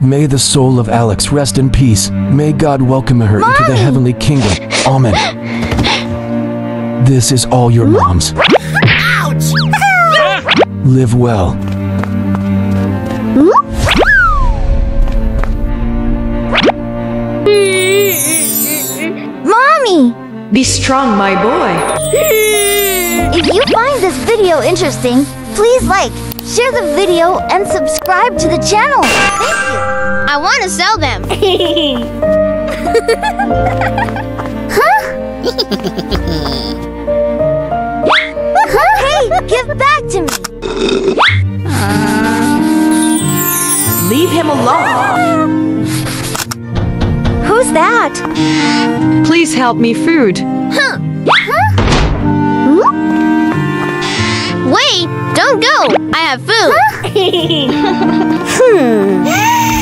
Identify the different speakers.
Speaker 1: May the soul of Alex rest in peace. May God welcome her into the heavenly kingdom. Amen. This is all your mom's.
Speaker 2: Ouch!
Speaker 1: Live well.
Speaker 3: Mommy!
Speaker 4: Be strong, my boy.
Speaker 3: If you find this video interesting, please like, share the video, and subscribe to the channel. Thank you.
Speaker 2: I want to sell them.
Speaker 3: Huh? Hey, give back to me.
Speaker 4: Leave him alone.
Speaker 3: Who's that?
Speaker 4: Please help me food.
Speaker 2: Wait, don't go. I have food.